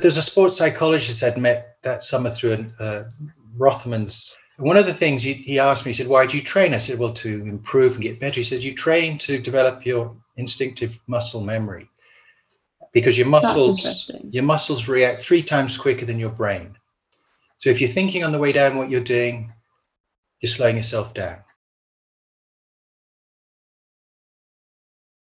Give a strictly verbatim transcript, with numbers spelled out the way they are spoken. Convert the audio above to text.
There's a sports psychologist I'd met that summer through uh, Rothman's. One of the things he, he asked me, he said, why do you train? I said, well, to improve and get better. He says, you train to develop your instinctive muscle memory because your muscles, your muscles react three times quicker than your brain. So if you're thinking on the way down what you're doing, you're slowing yourself down.